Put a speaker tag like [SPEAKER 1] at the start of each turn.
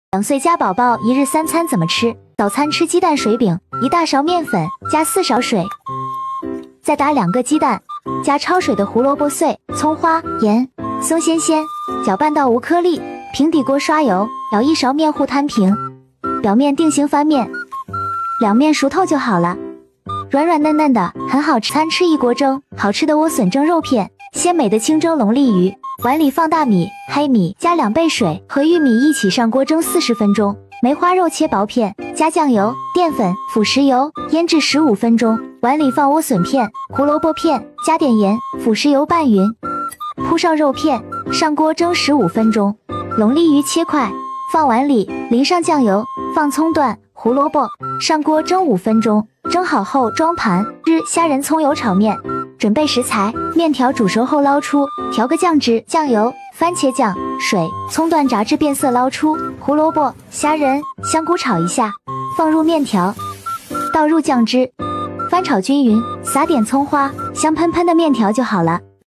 [SPEAKER 1] 2岁家宝宝一日3餐怎么吃？早餐吃鸡蛋水饼，1大勺面粉加4勺水，再打2个鸡蛋，加焯水的胡萝卜碎、葱花、盐，松鲜鲜，搅拌到无颗粒。平底锅刷油，舀1勺面糊摊平，表面定型翻面，两面熟透就好了。软软嫩嫩的，很好吃。餐吃1锅蒸，好吃的莴笋蒸肉片，鲜美的清蒸龙利鱼。碗里放大米、黑米，加2倍水和玉米一起上锅蒸40分钟。梅花肉切薄片，加酱油、淀粉、腐食油腌制15分钟。碗里放莴笋片、胡萝卜片，加点盐、腐食油拌匀，铺上肉片，上锅蒸15分钟。龙利鱼切块，放碗里，淋上酱油，放葱段、胡萝卜，上锅蒸5分钟。蒸好后装盘。虾仁葱油炒面。准备食材：面条煮熟后捞出，调个酱汁，酱油、番茄酱、水，葱段炸至变色捞出，胡萝卜、虾仁、香菇炒一下，放入面条，倒入酱汁，翻炒均匀，撒点葱花，香喷喷的面条就好了。